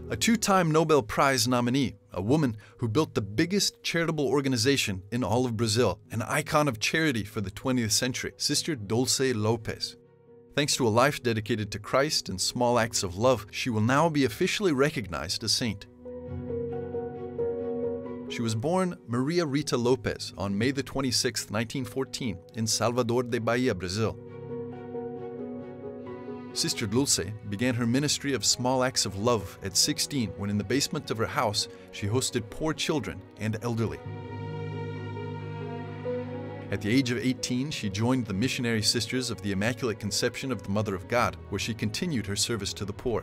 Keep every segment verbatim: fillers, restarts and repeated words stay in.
A two-time Nobel Prize nominee, a woman who built the biggest charitable organization in all of Brazil, an icon of charity for the twentieth century, Sister Dulce Lopes. Thanks to a life dedicated to Christ and small acts of love, she will now be officially recognized as saint. She was born Maria Rita Lopes on May the twenty-sixth, nineteen fourteen, in Salvador de Bahia, Brazil. Sister Dulce began her ministry of small acts of love at sixteen when in the basement of her house she hosted poor children and elderly. At the age of eighteen, she joined the Missionary Sisters of the Immaculate Conception of the Mother of God, where she continued her service to the poor.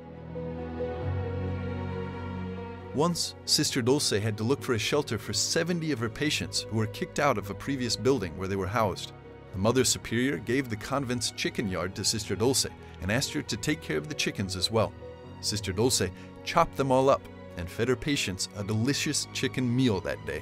Once, Sister Dulce had to look for a shelter for seventy of her patients who were kicked out of a previous building where they were housed. The Mother Superior gave the convent's chicken yard to Sister Dulce and asked her to take care of the chickens as well. Sister Dulce chopped them all up and fed her patients a delicious chicken meal that day.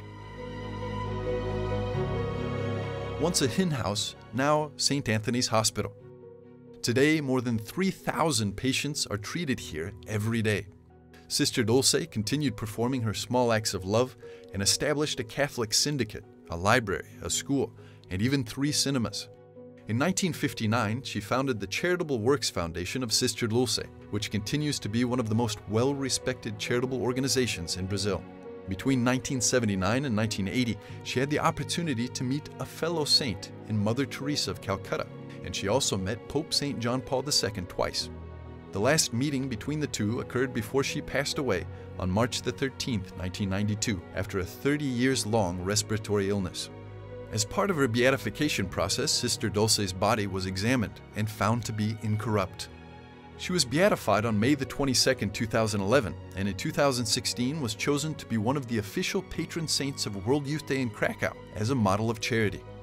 Once a hen house, now Saint Anthony's Hospital. Today, more than three thousand patients are treated here every day. Sister Dulce continued performing her small acts of love and established a Catholic syndicate, a library, a school, and even three cinemas. In nineteen fifty-nine, she founded the Charitable Works Foundation of Sister Dulce, which continues to be one of the most well-respected charitable organizations in Brazil. Between nineteen seventy-nine and nineteen eighty, she had the opportunity to meet a fellow saint in Mother Teresa of Calcutta, and she also met Pope Saint John Paul the Second twice. The last meeting between the two occurred before she passed away on March the thirteenth, nineteen ninety-two, after a thirty years long respiratory illness. As part of her beatification process, Sister Dulce's body was examined and found to be incorrupt. She was beatified on May the twenty-second, two thousand eleven, and in two thousand sixteen was chosen to be one of the official patron saints of World Youth Day in Krakow as a model of charity.